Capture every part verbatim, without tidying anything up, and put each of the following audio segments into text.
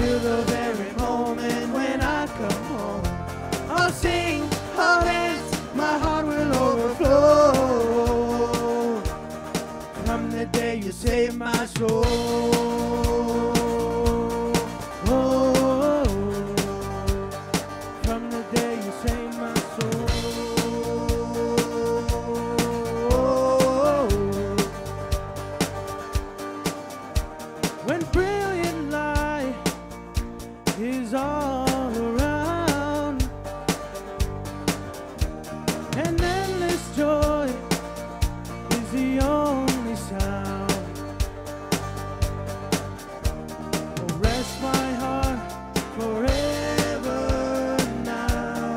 till the very moment when I come home. I'll sing, I'll dance, my heart will overflow from the day you saved my soul. Oh, from the day you saved my soul. When brilliant light is all around and endless joy is the only sound, oh, rest my heart forever now.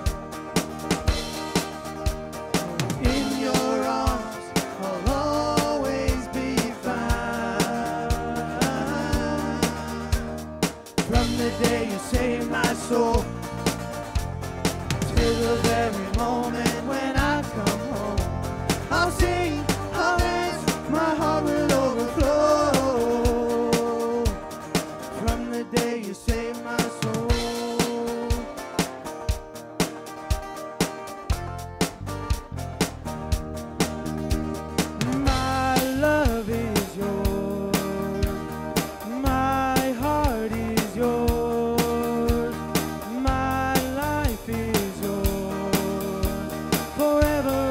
In your arms I'll always be found. From the day you saved my soul till the very moment when I come home, I'll sing, I'll dance, my heart will overflow from the day you saved my soul. My love is yours, my heart is yours, my life is yours forever.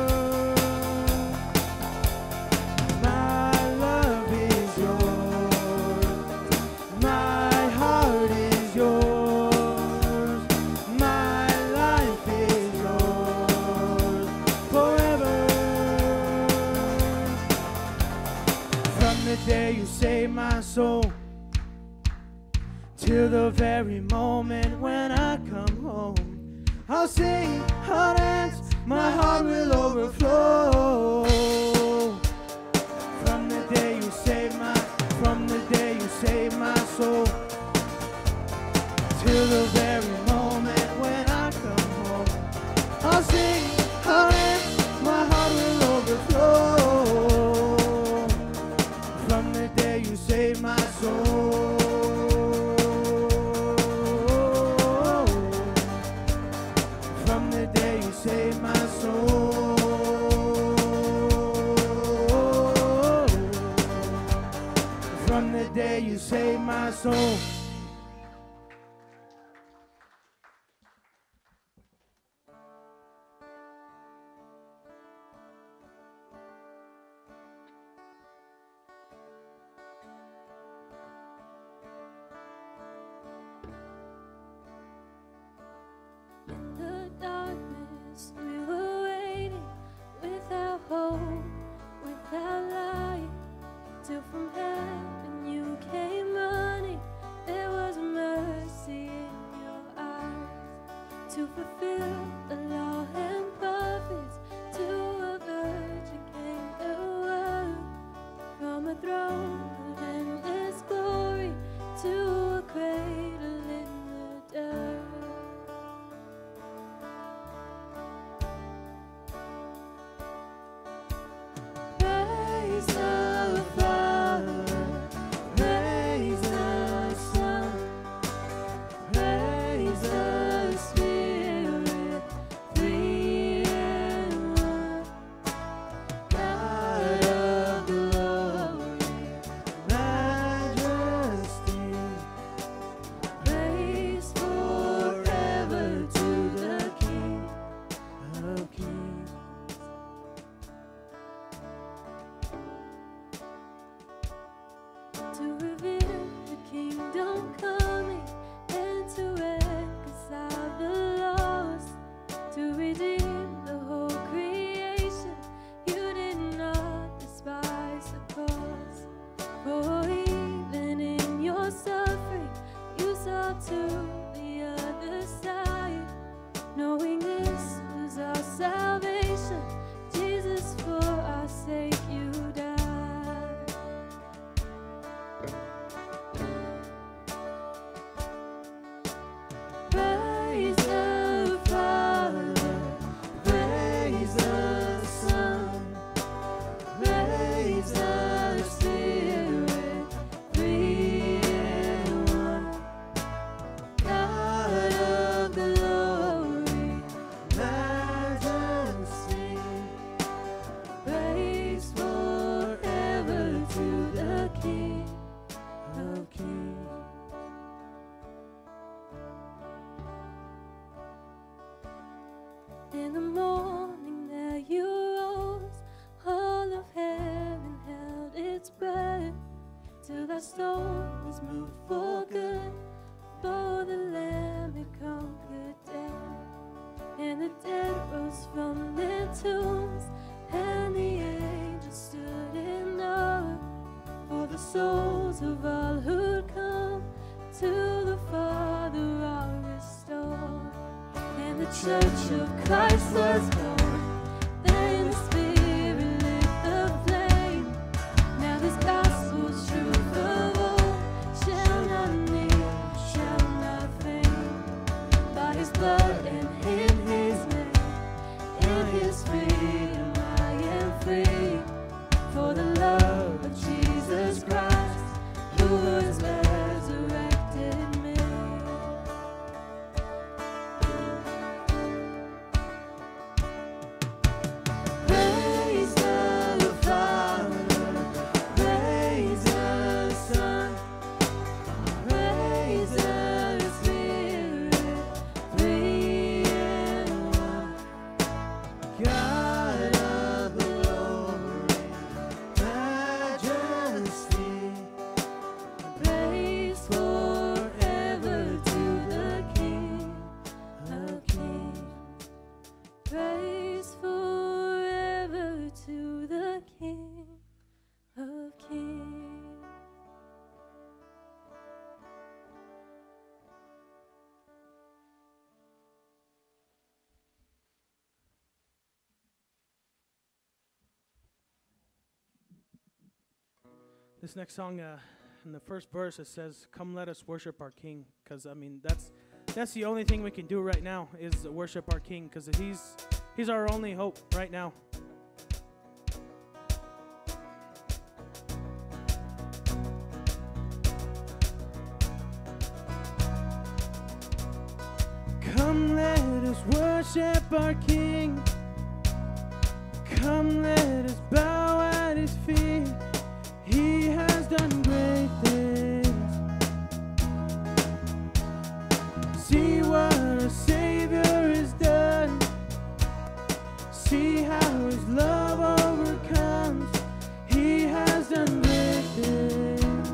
My love is yours, my heart is yours, my life is yours forever. From the day you saved my soul till the very moment when I come home, I'll sing, I'll dance, my heart will overflow. From the day you saved my, from the day you saved my soul till the very moment when I come home, I'll sing, I'll dance, my heart will overflow. From the day you saved my soul. From the day you saved my soul. From the day you saved my soul. In the darkness, we were waiting without hope, without light, till from heaven you came running. church of Christ was born. Then the Spirit lit the flame. Now this gospel's truth of old shall not need, shall not fade. By His blood and in His name, in His freedom I am free. For the love of Jesus Christ, who has resurrected me. Praise the Father, praise the Son, praise the Spirit, three in one. God of glory, majesty, Praise forever to the King of Kings. Praise forever to the King of Kings. This next song, uh, in the first verse, it says, "Come, let us worship our King." Because I mean, that's that's the only thing we can do right now is worship our King. Because he's he's our only hope right now. Come, let us worship our King. Come, let us bow at His feet. He has done great things. See what our Savior has done. See how His love overcomes. He has done great things.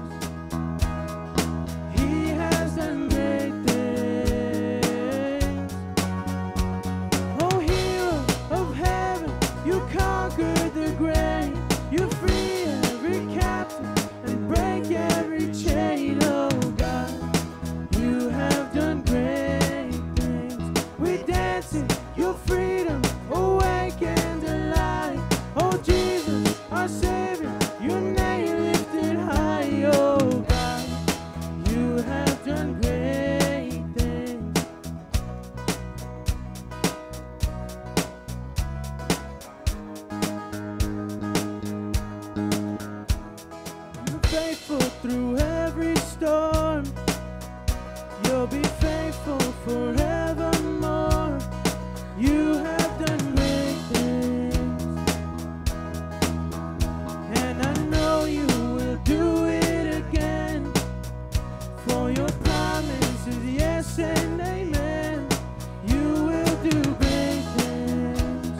He has done great things. Oh, hero of heaven, you conquered the grave. You free every captive and break every chain. Oh God, you have done great things. We dance in your freedom, awake and alive. Oh Jesus, our Savior, your name lifted high. Oh God, you have done great things. You're faithful through every storm. You'll be faithful forevermore. You have done great things, and I know you will do it again. For your promise is yes and amen. You will do great things.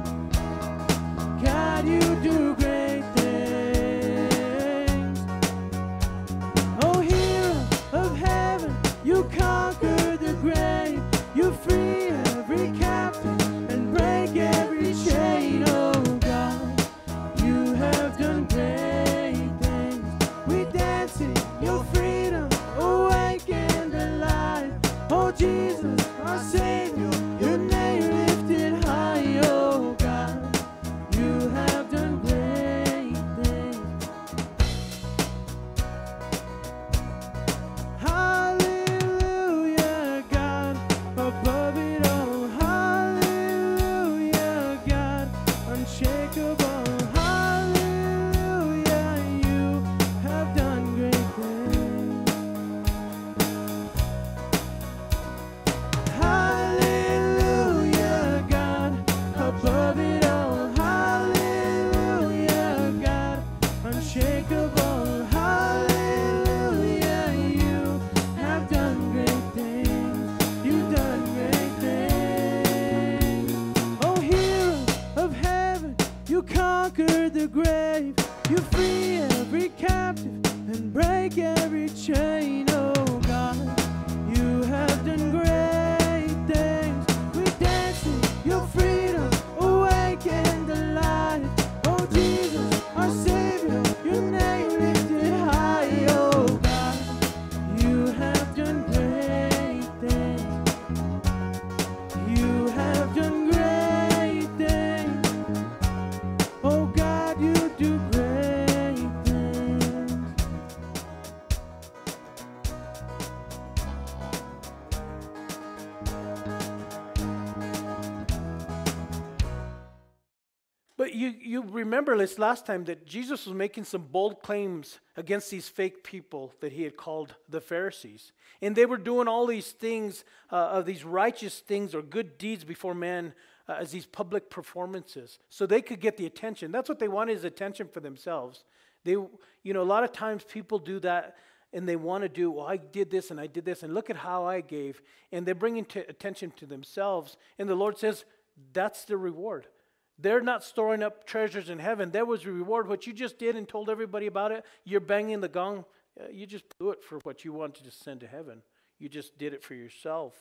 God, you do great things. Oh, hero of heaven, you conquer the grave. You free every captive and break every chain. Oh God, you have done great things. We dance in your freedom, awake and alive. Oh Jesus, our Savior, your name lifted high. Oh God, you have done great things. Hallelujah, God, above it all. Hallelujah, God, unshakable. Hallelujah, you have done great things. Hallelujah, God, above it all. Hallelujah, God, unshakable. Hallelujah, you have done great things. You've done great things. Oh, hero of heaven, you conquered the grave. You free every captive and break every chain. Oh God, you have done great things. We dance in your freedom, awake and alive. Oh Jesus, our Savior, your name lifted high. Oh God, you have done great things. You Oh God, you do great things. But you, you remember this last time that Jesus was making some bold claims against these fake people that he had called the Pharisees. And they were doing all these things, uh, of these righteous things or good deeds before man uh, as these public performances. So they could get the attention. That's what they wanted, is attention for themselves. They, you know, a lot of times people do that and they want to do, well, I did this and I did this and look at how I gave. And they're bringing t- attention to themselves. And the Lord says, that's the reward. They're not storing up treasures in heaven. There was a reward. What you just did and told everybody about it, you're banging the gong. Uh, you just do it for what you wanted to send to heaven. You just did it for yourself.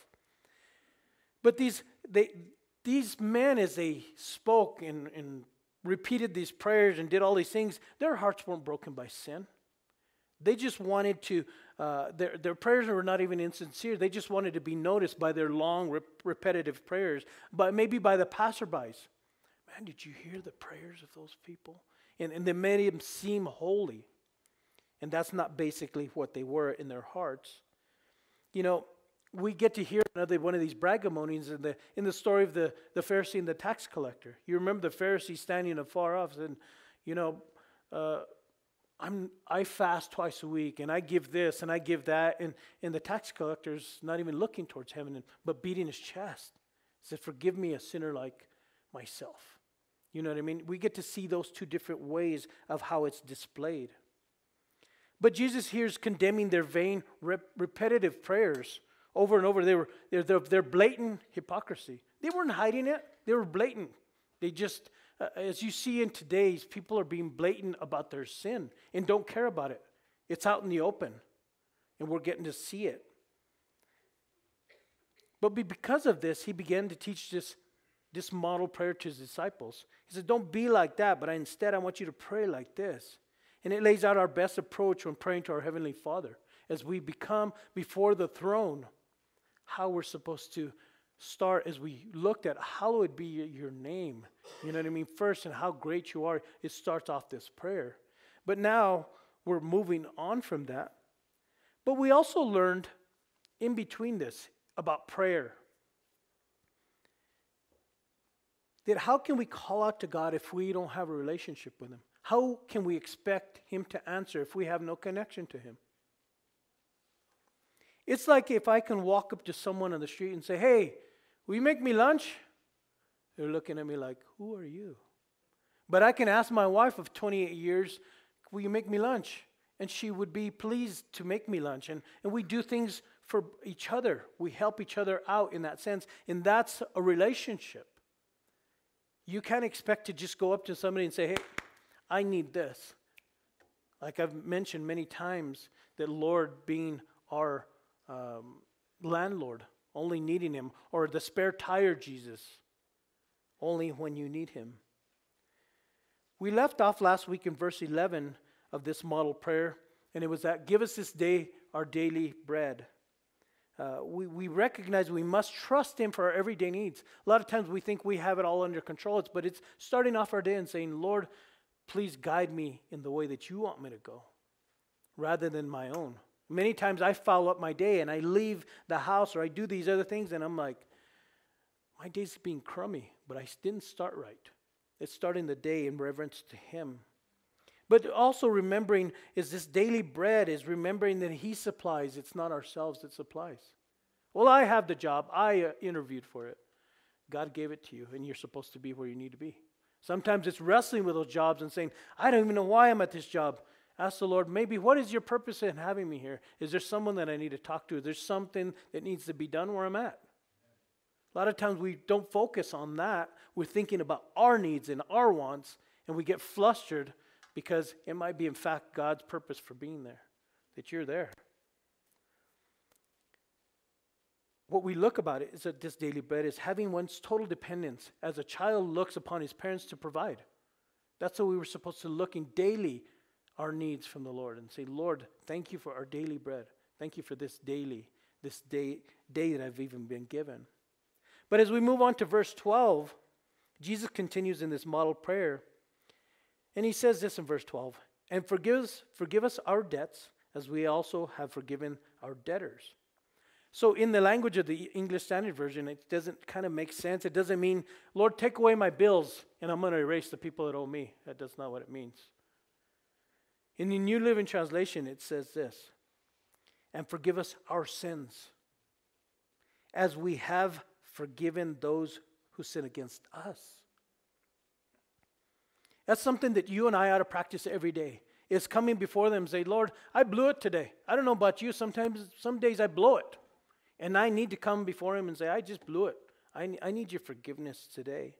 But these they these men, as they spoke and, and repeated these prayers and did all these things, their hearts weren't broken by sin. They just wanted to, uh, their, their prayers were not even insincere. They just wanted to be noticed by their long, rep- repetitive prayers, but maybe by the passerbys. Man, did you hear the prayers of those people? And, and they made them seem holy. And that's not basically what they were in their hearts. You know, we get to hear another one of these bragamonies in the in the story of the, the Pharisee and the tax collector. You remember the Pharisee standing afar off and, you know, uh, I'm I fast twice a week and I give this and I give that. And, and the tax collector's not even looking towards heaven, but beating his chest. He said, forgive me, a sinner like myself. You know what I mean? We get to see those two different ways of how it's displayed. But Jesus here is condemning their vain, rep- repetitive prayers over and over. They were they're, they're, they're blatant hypocrisy. They weren't hiding it. They were blatant. They just, uh, as you see in today's, people are being blatant about their sin and don't care about it. It's out in the open, and we're getting to see it. But because of this, he began to teach this This model prayer to his disciples. He said, don't be like that, but I, instead I want you to pray like this. And it lays out our best approach when praying to our Heavenly Father. As we become before the throne, how we're supposed to start as we looked at, hallowed be your name. You know what I mean? First, and how great you are, it starts off this prayer. But now we're moving on from that. But we also learned in between this about prayer. That how can we call out to God if we don't have a relationship with Him? How can we expect Him to answer if we have no connection to Him? It's like if I can walk up to someone on the street and say, hey, will you make me lunch? They're looking at me like, who are you? But I can ask my wife of twenty-eight years, will you make me lunch? And she would be pleased to make me lunch. And, and we do things for each other. We help each other out in that sense. And that's a relationship. You can't expect to just go up to somebody and say, hey, I need this. Like I've mentioned many times, that Lord being our um, landlord, only needing Him, or the spare tire Jesus, only when you need Him. We left off last week in verse eleven of this model prayer, and it was that, give us this day our daily bread. Uh, we, we recognize we must trust Him for our everyday needs. A lot of times we think we have it all under control, it's, but it's starting off our day and saying, Lord, please guide me in the way that you want me to go, rather than my own. Many times I foul up my day and I leave the house or I do these other things and I'm like, my day's being crummy, but I didn't start right. It's starting the day in reverence to Him. But also remembering is this daily bread is remembering that He supplies. It's not ourselves that supplies. Well, I have the job. I uh, interviewed for it. God gave it to you, and you're supposed to be where you need to be. Sometimes it's wrestling with those jobs and saying, I don't even know why I'm at this job. Ask the Lord, maybe what is your purpose in having me here? Is there someone that I need to talk to? Is there something that needs to be done where I'm at? A lot of times we don't focus on that. We're thinking about our needs and our wants, and we get flustered because it might be, in fact, God's purpose for being there, that you're there. What we look about it is that this daily bread is having one's total dependence as a child looks upon his parents to provide. That's what we were supposed to look in daily our needs from the Lord and say, Lord, thank you for our daily bread. Thank you for this daily, this day, day that I've even been given. But as we move on to verse twelve, Jesus continues in this model prayer. And he says this in verse twelve, and forgive us, forgive us our debts as we also have forgiven our debtors. So in the language of the English Standard Version, it doesn't kind of make sense. It doesn't mean, Lord, take away my bills and I'm going to erase the people that owe me. That does not what it means. In the New Living Translation, it says this, and forgive us our sins as we have forgiven those who sin against us. That's something that you and I ought to practice every day, is coming before them and say, Lord, I blew it today. I don't know about you. Sometimes, some days I blow it. And I need to come before him and say, I just blew it. I, I need your forgiveness today.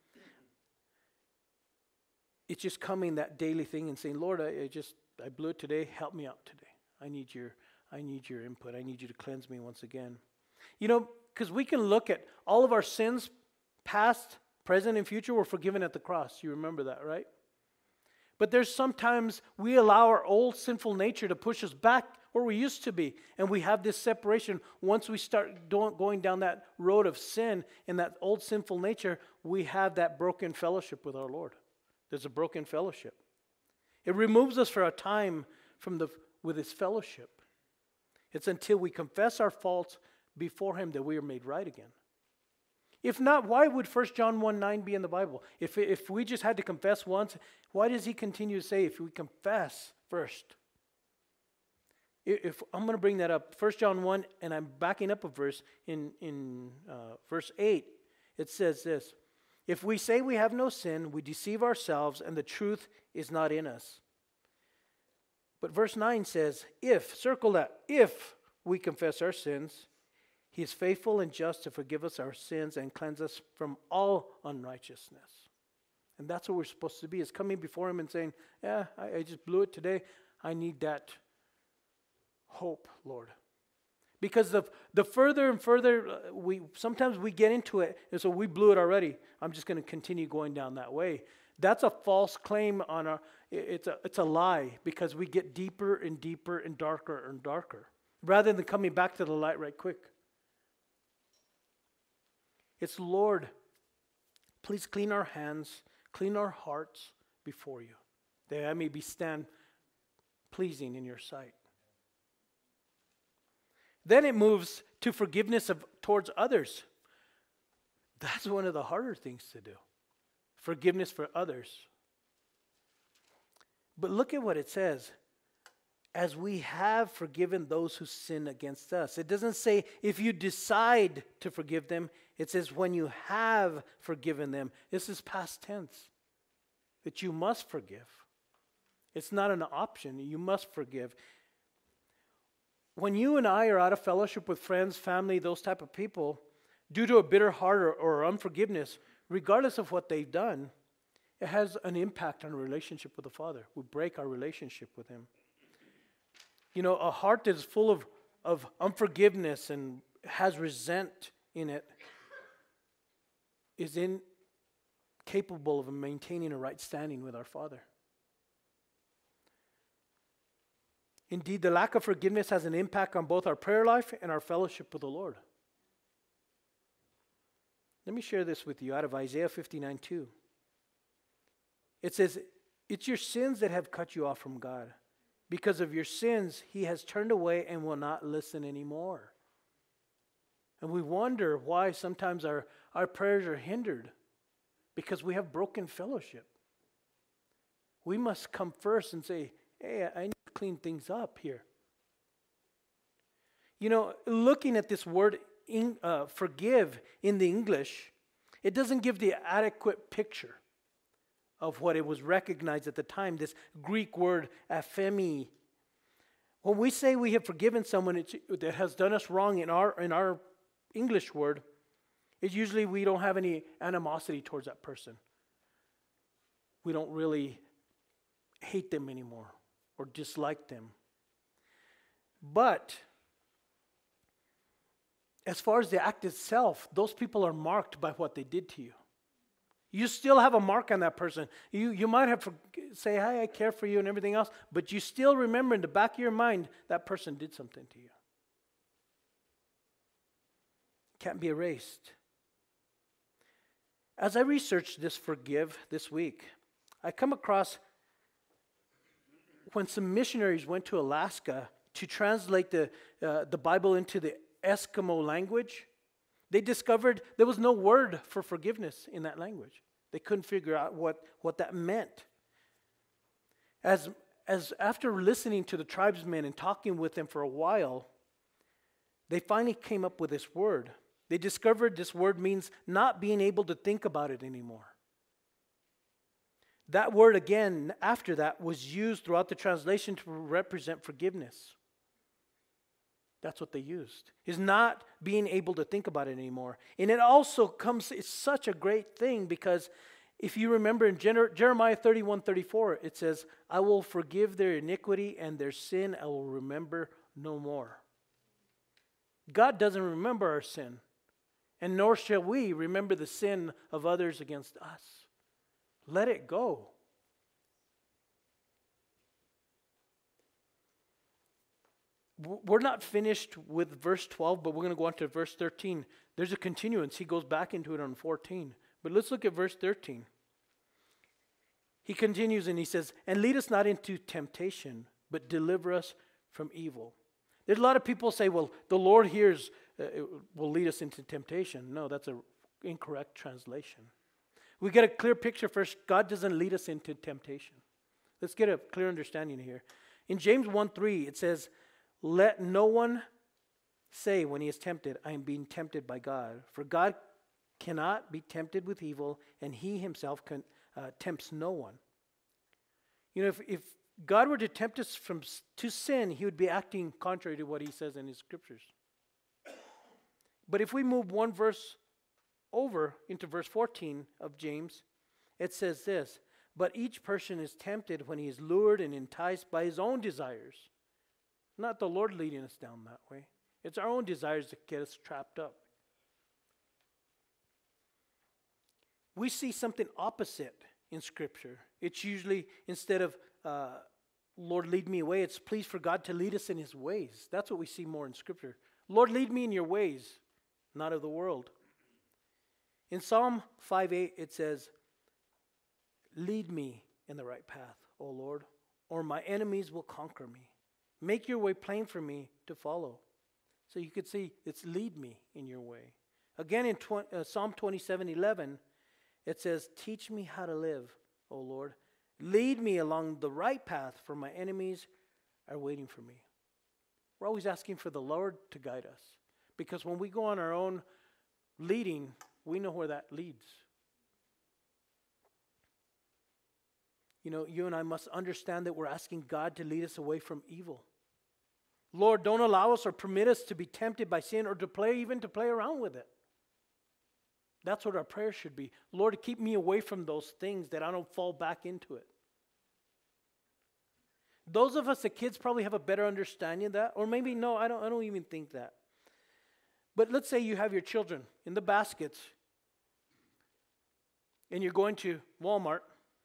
It's just coming that daily thing and saying, Lord, I, I just, I blew it today. Help me out today. I need your, I need your input. I need you to cleanse me once again. You know, because we can look at all of our sins, past, present, and future, were forgiven at the cross. You remember that, right? But there's sometimes we allow our old sinful nature to push us back where we used to be. And we have this separation. Once we start do- going down that road of sin and that old sinful nature, we have that broken fellowship with our Lord. There's a broken fellowship. It removes us for a time from the with his fellowship. It's until we confess our faults before him that we are made right again. If not, why would First John one nine be in the Bible? If, if we just had to confess once, why does he continue to say if we confess first? If I'm going to bring that up, First John one, and I'm backing up a verse in, in uh, verse eight, it says this, if we say we have no sin, we deceive ourselves and the truth is not in us. But verse nine says, if, circle that, if we confess our sins, he is faithful and just to forgive us our sins and cleanse us from all unrighteousness. And that's what we're supposed to be, is coming before him and saying, yeah, I, I just blew it today. I need that hope, Lord. Because the, the further and further uh, we, sometimes we get into it, and so we blew it already. I'm just going to continue going down that way. That's a false claim on our, it's a, it's a lie, because we get deeper and deeper and darker and darker, rather than coming back to the light right quick. It's, Lord, please clean our hands, clean our hearts before you, that I may be stand pleasing in your sight. Then it moves to forgiveness of towards others. That's one of the harder things to do. Forgiveness for others. But look at what it says. As we have forgiven those who sin against us. It doesn't say if you decide to forgive them. It says when you have forgiven them. This is past tense. That you must forgive. It's not an option. You must forgive. When you and I are out of fellowship with friends, family, those type of people, due to a bitter heart or, or unforgiveness, regardless of what they've done, it has an impact on our relationship with the Father. We break our relationship with him. You know, a heart that is full of, of unforgiveness and has resent in it is incapable of maintaining a right standing with our Father. Indeed, the lack of forgiveness has an impact on both our prayer life and our fellowship with the Lord. Let me share this with you out of Isaiah fifty-nine two. It says, it's your sins that have cut you off from God. Because of your sins, he has turned away and will not listen anymore. And we wonder why sometimes our, our prayers are hindered. Because we have broken fellowship. We must come first and say, hey, I need to clean things up here. You know, looking at this word in, uh, forgive in the English, it doesn't give the adequate picture of what it was recognized at the time, this Greek word aphemi. When we say we have forgiven someone it's, that has done us wrong in our, in our English word, it's usually we don't have any animosity towards that person. We don't really hate them anymore or dislike them. But as far as the act itself, those people are marked by what they did to you. You still have a mark on that person. You, you might have to say, hi, I care for you and everything else, but you still remember in the back of your mind that person did something to you. Can't be erased. As I researched this forgive this week, I come across when some missionaries went to Alaska to translate the, uh, the Bible into the Eskimo language, they discovered there was no word for forgiveness in that language. They couldn't figure out what, what that meant. As, as after listening to the tribesmen and talking with them for a while, they finally came up with this word. They discovered this word means not being able to think about it anymore. That word again, after that, was used throughout the translation to represent forgiveness. That's what they used. Is not being able to think about it anymore. And it also comes, it's such a great thing because if you remember in Jer- Jeremiah thirty-one thirty-four, it says, I will forgive their iniquity and their sin I will remember no more. God doesn't remember our sin, and nor shall we remember the sin of others against us. Let it go. We're not finished with verse twelve, but we're going to go on to verse thirteen. There's a continuance. He goes back into it on fourteen. But let's look at verse thirteen. He continues and he says, and lead us not into temptation, but deliver us from evil. There's a lot of people say, well, the Lord hears, uh, will lead us into temptation. No, that's an incorrect translation. We get a clear picture first. God doesn't lead us into temptation. Let's get a clear understanding here. In James one three, it says, let no one say when he is tempted, I am being tempted by God. For God cannot be tempted with evil, and he himself can, uh, tempts no one. You know, if, if God were to tempt us from, to sin, he would be acting contrary to what he says in his scriptures. But if we move one verse over into verse fourteen of James, it says this, but each person is tempted when he is lured and enticed by his own desires. Not the Lord leading us down that way. It's our own desires that get us trapped up. We see something opposite in Scripture. It's usually, instead of, uh, Lord, lead me away, it's please for God to lead us in his ways. That's what we see more in Scripture. Lord, lead me in your ways, not of the world. In Psalm five eight, it says, lead me in the right path, O Lord, or my enemies will conquer me. Make your way plain for me to follow. So you could see it's lead me in your way. Again in tw- uh, Psalm twenty-seven eleven, it says, teach me how to live, O Lord. Lead me along the right path, for my enemies are waiting for me. We're always asking for the Lord to guide us. Because when we go on our own leading, we know where that leads. You know, you and I must understand that we're asking God to lead us away from evil. Lord, don't allow us or permit us to be tempted by sin or to play, even to play around with it. That's what our prayer should be. Lord, keep me away from those things that I don't fall back into it. Those of us, the kids, probably have a better understanding of that. Or maybe, no, I don't, I don't even think that. But let's say you have your children in the baskets and you're going to Walmart.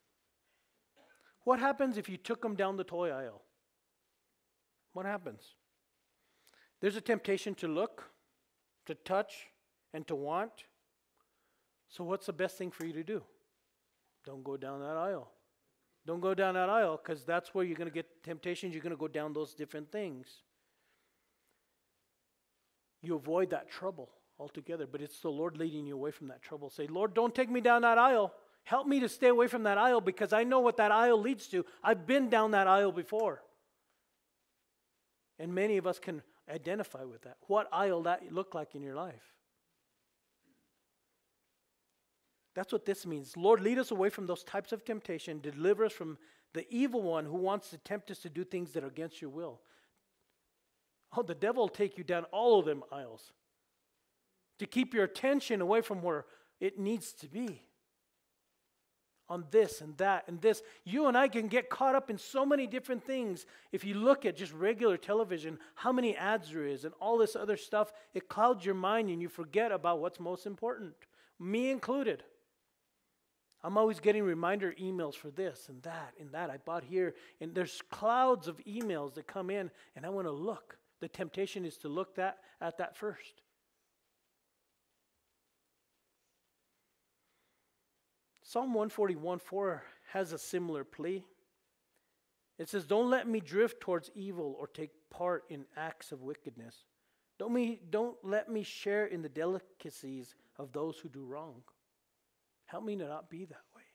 What happens if you took them down the toy aisle? What happens? There's a temptation to look, to touch, and to want. So what's the best thing for you to do? Don't go down that aisle. Don't go down that aisle, because that's where you're going to get temptations. You're going to go down those different things. You avoid that trouble altogether, but it's the Lord leading you away from that trouble. Say, Lord, don't take me down that aisle. Help me to stay away from that aisle, because I know what that aisle leads to. I've been down that aisle before. And many of us can identify with that. What aisle that looked like in your life. That's what this means. Lord, lead us away from those types of temptation. Deliver us from the evil one who wants to tempt us to do things that are against your will. Oh, the devil will take you down all of them aisles to keep your attention away from where it needs to be. On this and that and this. You and I can get caught up in so many different things. If you look at just regular television, how many ads there is and all this other stuff, it clouds your mind and you forget about what's most important. Me included. I'm always getting reminder emails for this and that and that I bought here. And there's clouds of emails that come in and I want to look. The temptation is to look that at that first. Psalm one forty-one four has a similar plea. It says, don't let me drift towards evil or take part in acts of wickedness. Don't, me, don't let me share in the delicacies of those who do wrong. Help me to not be that way.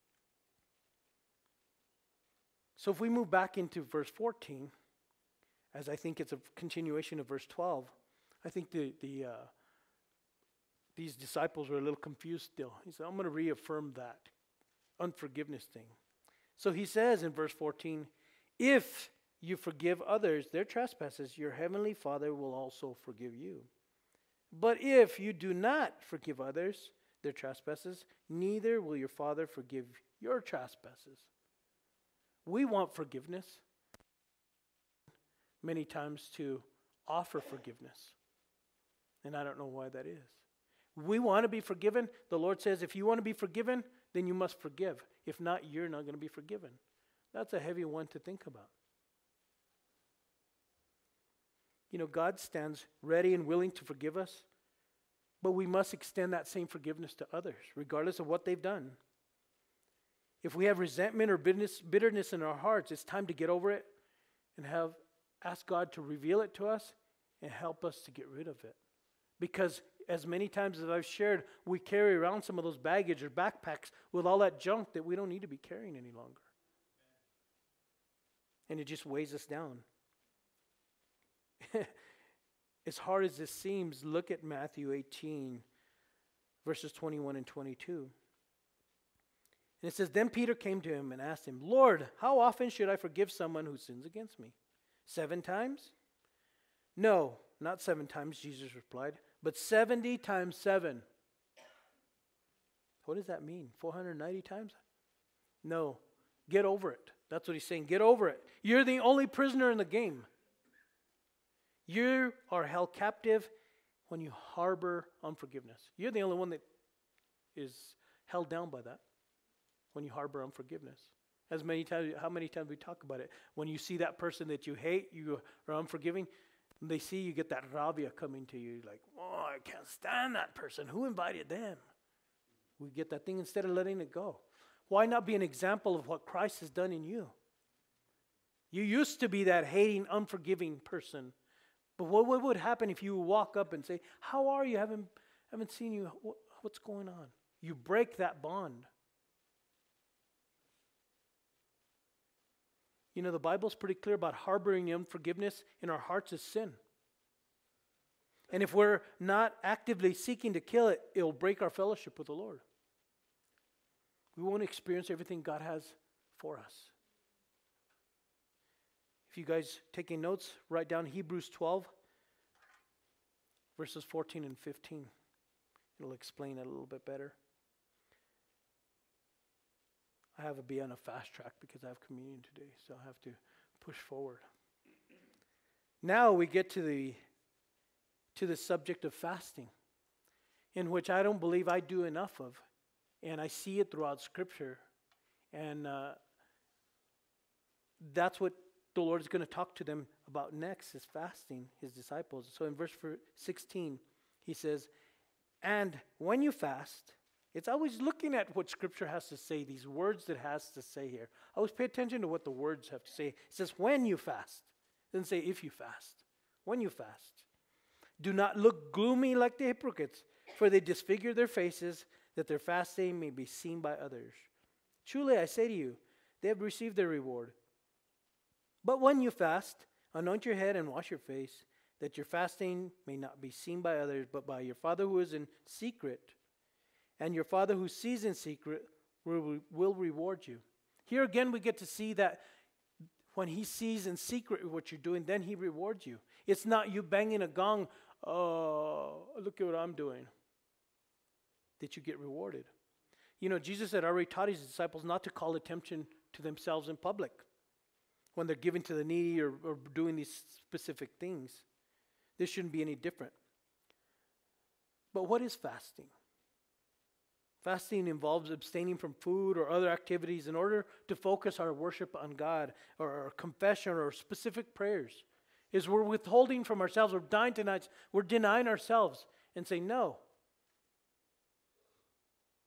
So if we move back into verse fourteen, as I think it's a continuation of verse twelve, I think the, the uh, these disciples were a little confused still. He said, I'm going to reaffirm that unforgiveness thing. So he says in verse fourteen, if you forgive others their trespasses, your heavenly Father will also forgive you. But if you do not forgive others their trespasses, neither will your Father forgive your trespasses. We want forgiveness many times to offer forgiveness. And I don't know why that is. We want to be forgiven. The Lord says, if you want to be forgiven, then you must forgive. If not, you're not going to be forgiven. That's a heavy one to think about. You know, God stands ready and willing to forgive us, but we must extend that same forgiveness to others, regardless of what they've done. If we have resentment or bitterness, bitterness in our hearts, it's time to get over it and have ask God to reveal it to us and help us to get rid of it. Because as many times as I've shared, we carry around some of those baggage or backpacks with all that junk that we don't need to be carrying any longer. And it just weighs us down. As hard as this seems, look at Matthew eighteen, verses twenty-one and twenty-two. And it says, then Peter came to him and asked him, Lord, how often should I forgive someone who sins against me? Seven times? No, not seven times, Jesus replied, but seventy times seven. What does that mean? four hundred ninety times? No, get over it. That's what he's saying. Get over it. You're the only prisoner in the game. You are held captive when you harbor unforgiveness. You're the only one that is held down by that when you harbor unforgiveness. As many times, how many times we talk about it? When you see that person that you hate, you are unforgiving, and they see you get that rabia coming to you, like, oh, I can't stand that person. Who invited them? We get that thing instead of letting it go. Why not be an example of what Christ has done in you? You used to be that hating, unforgiving person. But what, what would happen if you walk up and say, how are you? I haven't, haven't seen you. What, what's going on? You break that bond. You know, the Bible's pretty clear about harboring unforgiveness in our hearts is sin. And if we're not actively seeking to kill it, it'll break our fellowship with the Lord. We won't experience everything God has for us. If you guys taking notes, write down Hebrews twelve, verses fourteen and fifteen. It'll explain it a little bit better. I have to be on a fast track because I have communion today, so I have to push forward. Now we get to the to the subject of fasting, in which I don't believe I do enough of, and I see it throughout Scripture, and uh, that's what the Lord is going to talk to them about next, is fasting, his disciples. So in verse sixteen, he says, and when you fast, it's always looking at what Scripture has to say, these words that it has to say here. Always pay attention to what the words have to say. It says, when you fast. It doesn't say if you fast. When you fast. Do not look gloomy like the hypocrites, for they disfigure their faces, that their fasting may be seen by others. Truly I say to you, they have received their reward. But when you fast, anoint your head and wash your face, that your fasting may not be seen by others, but by your Father who is in secret. And your Father who sees in secret will, will reward you. Here again we get to see that when he sees in secret what you're doing, then he rewards you. It's not you banging a gong, oh, look at what I'm doing, that you get rewarded. You know, Jesus had already taught his disciples not to call attention to themselves in public when they're giving to the needy or, or doing these specific things. This shouldn't be any different. But what is fasting? Fasting involves abstaining from food or other activities in order to focus our worship on God, or our confession or specific prayers. Is we're withholding from ourselves, we're dying tonight, we're denying ourselves and saying, no,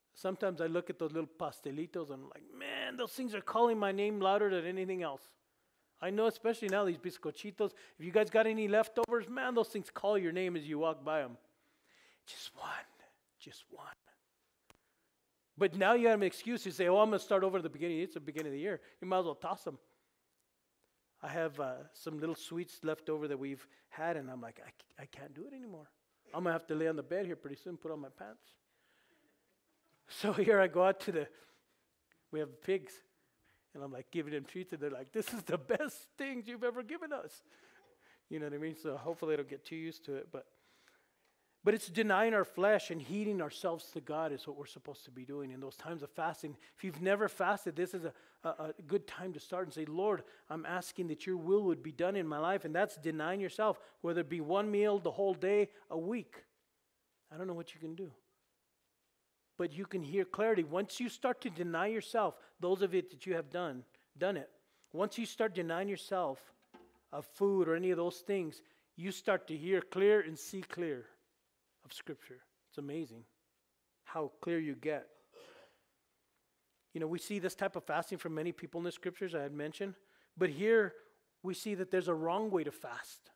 Sometimes I look at those little pastelitos and I'm like, man, those things are calling my name louder than anything else. I know, especially now, these bizcochitos. If you guys got any leftovers, man, those things call your name as you walk by them. Just one, just one. But now you have an excuse. You say, oh, I'm going to start over at the beginning. It's the beginning of the year. You might as well toss them. I have uh, some little sweets left over that we've had, and I'm like, I, c- I can't do it anymore. I'm going to have to lay on the bed here pretty soon, put on my pants. So here I go out to the, we have pigs, and I'm like giving them treats, and they're like, this is the best things you've ever given us. You know what I mean? So hopefully they don't get too used to it, but But it's denying our flesh and heating ourselves to God is what we're supposed to be doing in those times of fasting. If you've never fasted, this is a, a, a good time to start and say, Lord, I'm asking that your will would be done in my life. And that's denying yourself, whether it be one meal the whole day, a week. I don't know what you can do. But you can hear clarity. Once you start to deny yourself, those of it that you have done, done it. Once you start denying yourself of food or any of those things, you start to hear clear and see clear of Scripture. It's amazing how clear you get. You know, we see this type of fasting from many people in the Scriptures, I had mentioned. But here, we see that there's a wrong way to fast.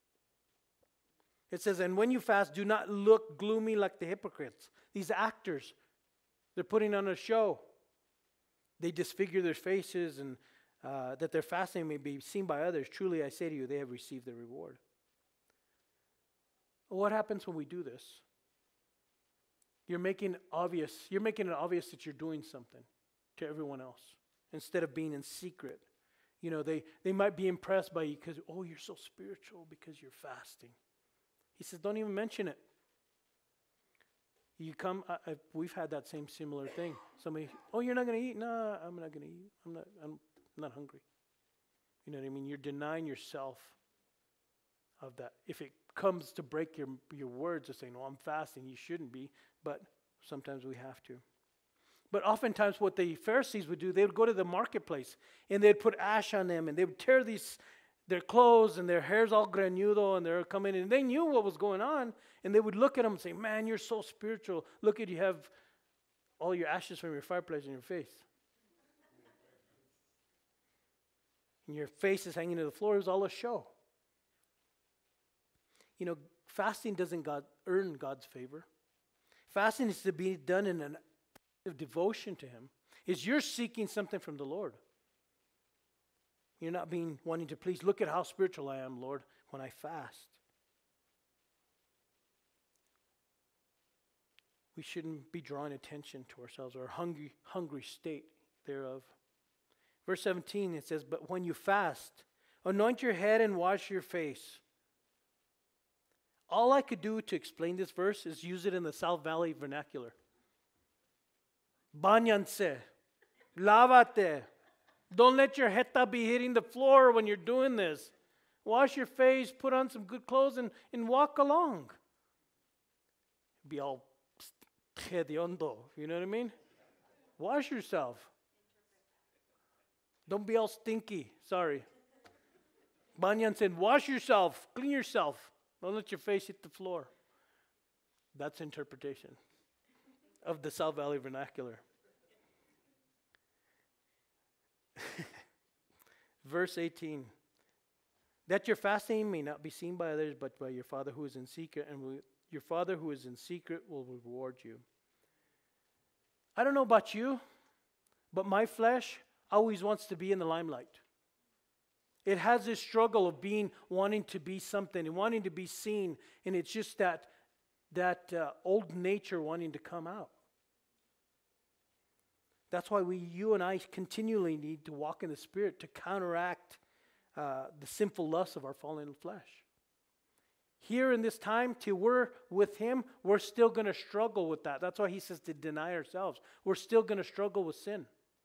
It says, and when you fast, do not look gloomy like the hypocrites. These actors, they're putting on a show. They disfigure their faces, and uh, that their fasting may be seen by others. Truly, I say to you, they have received their reward. What happens when we do this? You're making obvious, you're making it obvious that you're doing something to everyone else instead of being in secret. You know, they, they might be impressed by you because, oh, you're so spiritual because you're fasting. He says, don't even mention it. You come, I, I, we've had that same similar thing. Somebody, oh, you're not going to eat? No, I'm not going to eat. I'm not, I'm not hungry. You know what I mean? You're denying yourself of that. If it comes to break your your words of saying, well, I'm fasting, you shouldn't be, but sometimes we have to. But oftentimes what the Pharisees would do, they would go to the marketplace and they'd put ash on them and they would tear these their clothes and their hair's all granudo and they're coming in and they knew what was going on and they would look at them and say, man, you're so spiritual. Look at you have all your ashes from your fireplace in your face. And your face is hanging to the floor. It was all a show. You know, fasting doesn't God earn God's favor. Fasting is to be done in an act of devotion to Him. Is you're seeking something from the Lord. You're not being wanting to please. Look at how spiritual I am, Lord, when I fast. We shouldn't be drawing attention to ourselves or a hungry, hungry state thereof. Verse seventeen, it says, but when you fast, anoint your head and wash your face. All I could do to explain this verse is use it in the South Valley vernacular. Bañanse, lávate. Don't let your jeta be hitting the floor when you're doing this. Wash your face, put on some good clothes, and, and walk along. Be all hediondo, you know what I mean? Wash yourself. Don't be all stinky, sorry. Bañanse, wash yourself, clean yourself. Don't let your face hit the floor. That's interpretation of the South Valley vernacular. Verse eighteen. That your fasting may not be seen by others, but by your Father who is in secret, and will, your Father who is in secret will reward you. I don't know about you, but my flesh always wants to be in the limelight. It has this struggle of being, wanting to be something and wanting to be seen. And it's just that, that uh, old nature wanting to come out. That's why we, you and I continually need to walk in the Spirit to counteract uh, the sinful lusts of our fallen flesh. Here in this time, till we're with Him, we're still going to struggle with that. That's why He says to deny ourselves. We're still going to struggle with sin.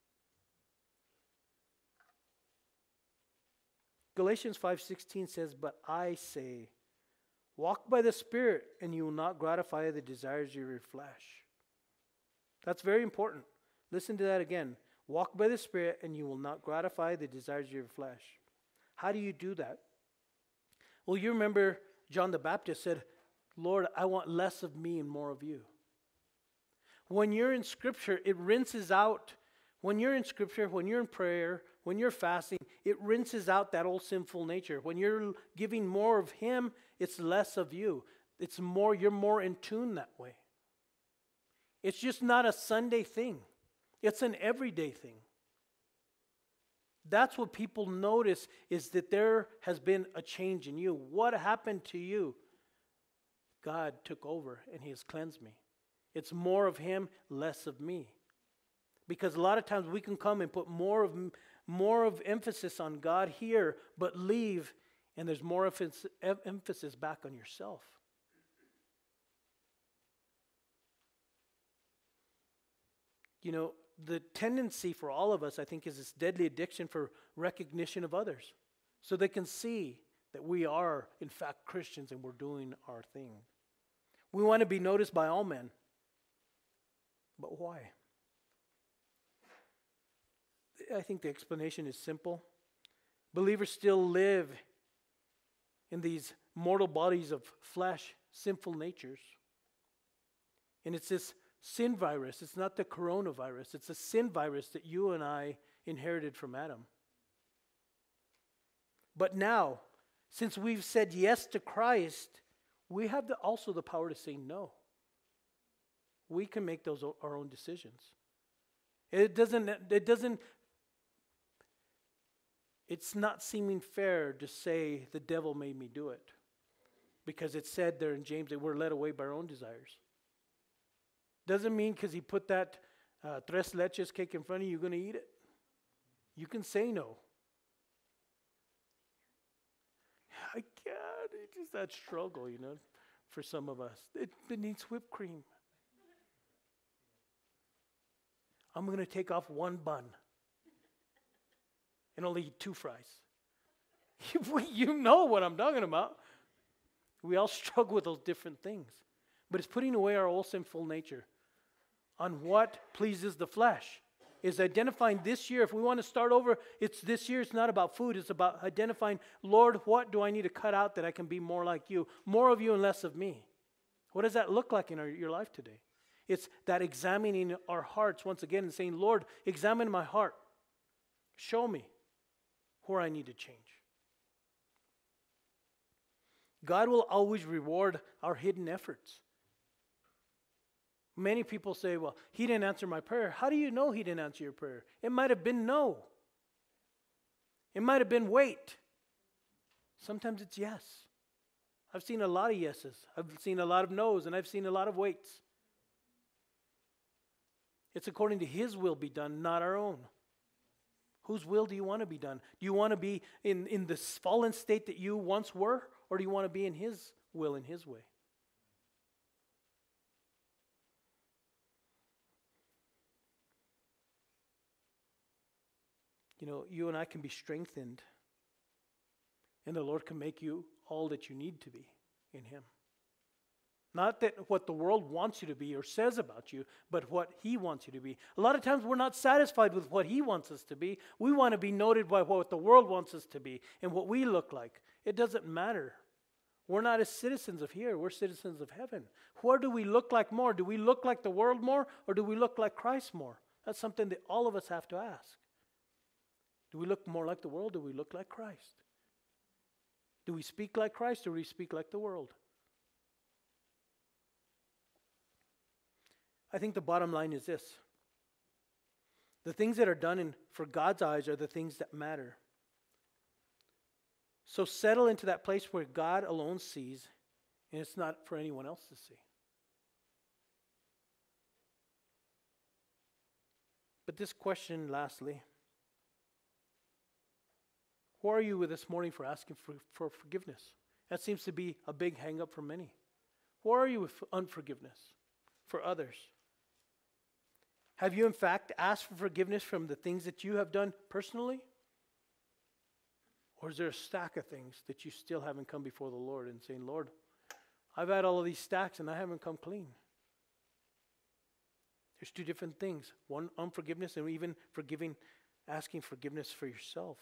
Galatians five sixteen says, but I say, walk by the Spirit, and you will not gratify the desires of your flesh. That's very important. Listen to that again. Walk by the Spirit, and you will not gratify the desires of your flesh. How do you do that? Well, you remember John the Baptist said, Lord, I want less of me and more of you. When you're in Scripture, it rinses out. When you're in Scripture, when you're in prayer, when you're fasting, it rinses out that old sinful nature. When you're giving more of Him, it's less of you. It's more, you're more in tune that way. It's just not a Sunday thing. It's an everyday thing. That's what people notice, is that there has been a change in you. What happened to you? God took over and He has cleansed me. It's more of Him, less of me. Because a lot of times we can come and put more of more of emphasis on God here, but leave, and there's more emphasis, emphasis back on yourself. You know, the tendency for all of us, I think, is this deadly addiction for recognition of others. So they can see that we are, in fact, Christians and we're doing our thing. We want to be noticed by all men. But why? I think the explanation is simple. Believers still live in these mortal bodies of flesh, sinful natures. And it's this sin virus. It's not the coronavirus. It's a sin virus that you and I inherited from Adam. But now, since we've said yes to Christ, we have the, also the power to say no. We can make those o- our own decisions. It doesn't, it doesn't, it's not seeming fair to say the devil made me do it. Because it said there in James that we're led away by our own desires. Doesn't mean because he put that uh, tres leches cake in front of you, you're going to eat it. You can say no. I can't. It's just that struggle, you know, for some of us. It, it needs whipped cream. I'm going to take off one bun and only eat two fries. You know what I'm talking about. We all struggle with those different things. But it's putting away our old sinful nature on what pleases the flesh. Is identifying this year, if we want to start over, it's this year, it's not about food, it's about identifying, Lord, what do I need to cut out that I can be more like you? More of you and less of me. What does that look like in our, your life today? It's that examining our hearts once again and saying, Lord, examine my heart. Show me where I need to change. God will always reward our hidden efforts. Many people say, well, He didn't answer my prayer. How do you know He didn't answer your prayer? It might have been no. It might have been wait. Sometimes it's yes. I've seen a lot of yeses. I've seen a lot of no's, and I've seen a lot of waits. It's according to His will be done, not our own. Whose will do you want to be done? Do you want to be in, in the fallen state that you once were, or do you want to be in His will, in His way? You know, you and I can be strengthened, and the Lord can make you all that you need to be in Him. Not that what the world wants you to be or says about you, but what He wants you to be. A lot of times we're not satisfied with what He wants us to be. We want to be noted by what the world wants us to be and what we look like. It doesn't matter. We're not as citizens of here. We're citizens of heaven. Where do we look like more? Do we look like the world more, or do we look like Christ more? That's something that all of us have to ask. Do we look more like the world? Do we look like Christ? Do we speak like Christ, or do we speak like the world? I think the bottom line is this. The things that are done in, for God's eyes are the things that matter. So settle into that place where God alone sees, and it's not for anyone else to see. But this question, lastly, who are you with this morning for asking for, for forgiveness? That seems to be a big hang-up for many. Who are you with unforgiveness for others? Have you, in fact, asked for forgiveness from the things that you have done personally? Or is there a stack of things that you still haven't come before the Lord and saying, Lord, I've had all of these stacks and I haven't come clean? There's two different things. One, unforgiveness, and even forgiving, asking forgiveness for yourself.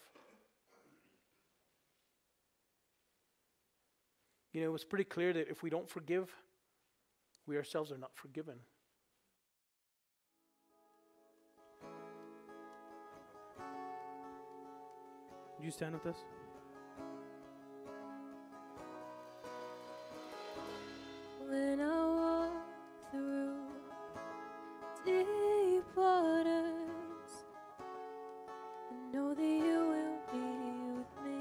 You know, it was pretty clear that if we don't forgive, we ourselves are not forgiven. Would you stand with us? When I walk through deep waters, I know that you will be with me.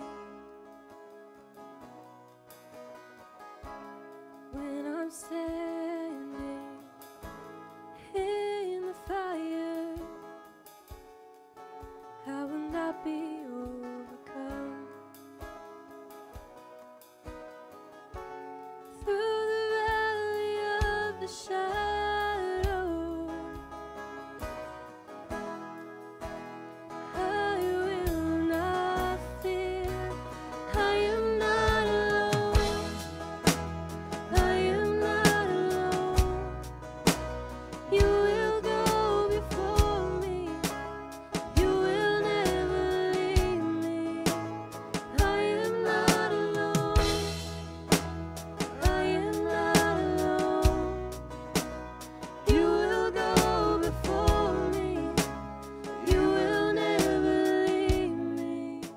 When I'm standing in the fire, I will not be overcome. Through the valley of the shadow, I will not fear. I am not alone. I am not alone. You will go before me. You will never leave me. I am not alone. I am not alone. You will go before me. You will never leave me.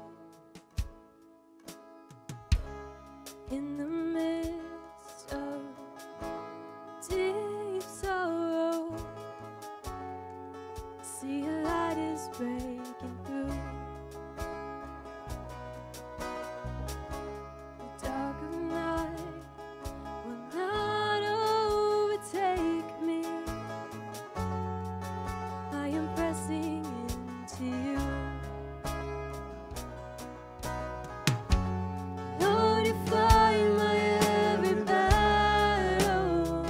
In the midst of deep sorrow, see a light is breaking through. The dark of night will not overtake me. I am pressing into you. Lord, you fight my every battle.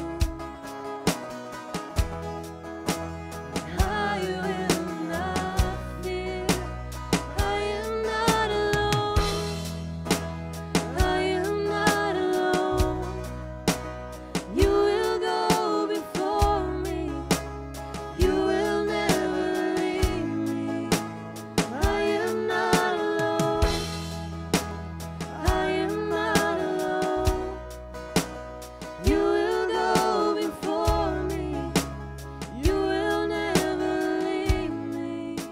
I will not fear. I am not alone. I am not alone. You will go before me. You will never leave me. I am not alone. I am not alone. You will go before me. You will never leave me.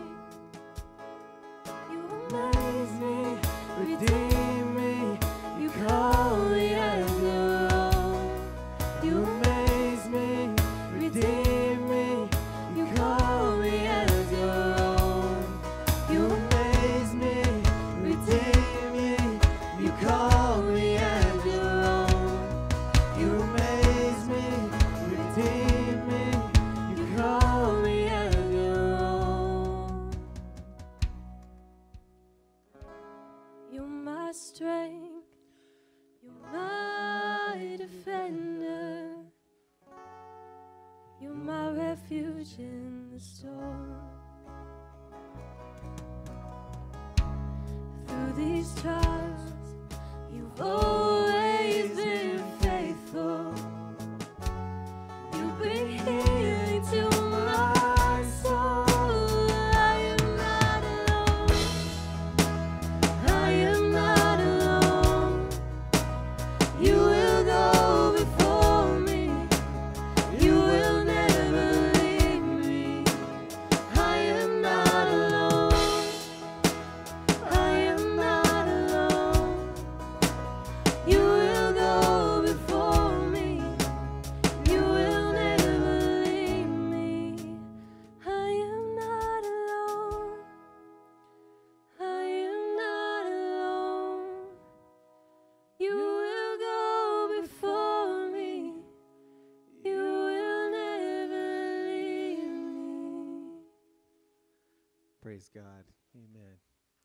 You amaze me, redeem me. You call me as your own. You amaze me, redeem me. You call me as your own. You amaze me, redeem me. You call me as your own. You amaze me, redeem me. You call me as your own. You're my strength. You're my defender. You're my refuge in the storm. Through these trials, you've always been faithful. You bring healing to my soul. I am not alone. I am not alone. You will go before me. You will never leave me. I am not alone. I am not alone. You will go before me. You will never leave me. I am not alone. I am not alone. You will go before me. You will never leave me. Praise God. Amen.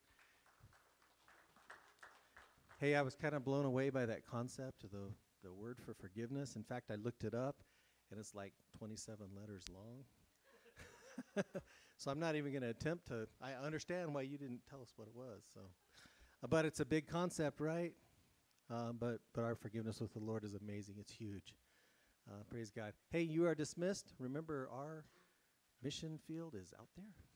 Hey, I was kind of blown away by that concept of the, the word for forgiveness. In fact, I looked it up, and it's like twenty-seven letters long. So I'm not even going to attempt to. I understand why you didn't tell us what it was. So, uh, but it's a big concept, right? Um, but but our forgiveness with the Lord is amazing. It's huge. Uh, praise God. Hey, you are dismissed. Remember, our mission field is out there.